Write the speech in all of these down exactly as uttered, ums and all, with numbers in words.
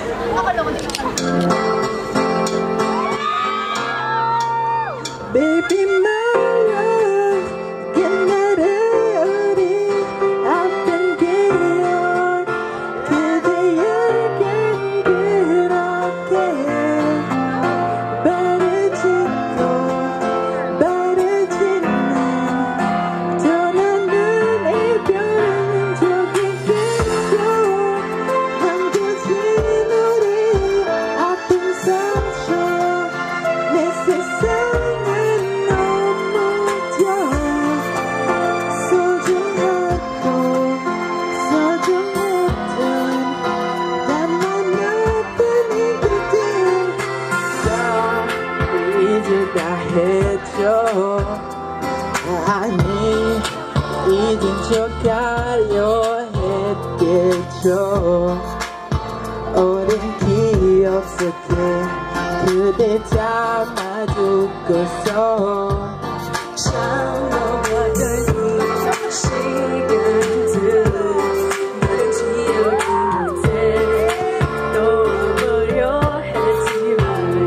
Baby, my love, 옛날에 우리 아픈 기억 그대에겐 그렇게 바래지고 바래지는 떠나는 이별은 적이 있겠죠. 남겨진 우리 아픈 상처 내 세상은 너무도 소중하고 소중했던 나만 나뿐인 그대 다 잊을까 했죠. 아니 잊은 척하려 했겠죠. 오랜 기억 속에 그대 담아두고서 참 넘어던 시간들 너를 기억이 못해 떠올려 했지만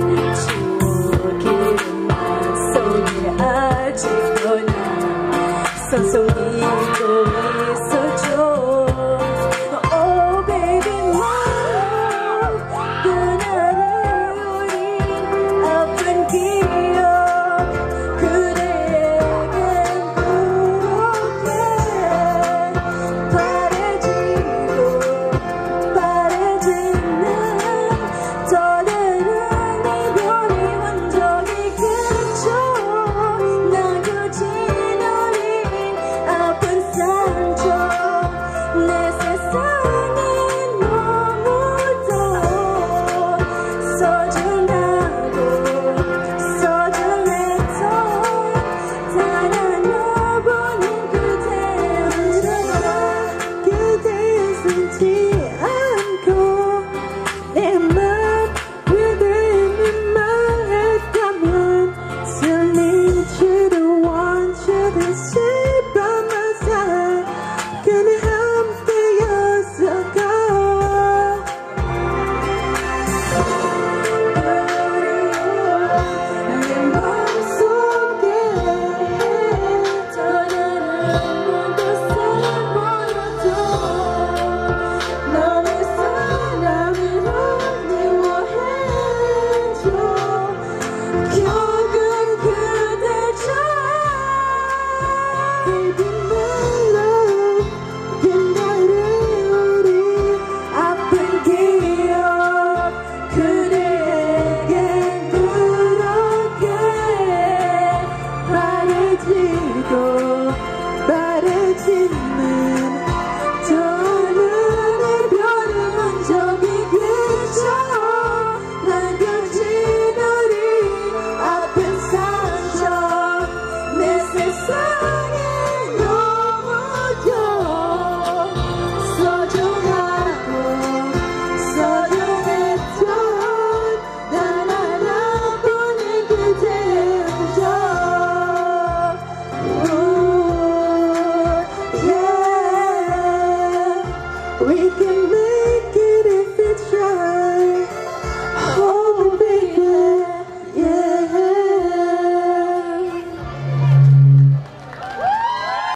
추억이 맘속에 아직도 난 서성이고 있었죠. Oh baby love 그날의 우리 아픈 기억 그대에겐 그렇게 바래지고 바래지는 떠나는 이별이 온 적이 있겠죠. 남겨진 우리 아픈 상처 내 세상에 너무도 소중했던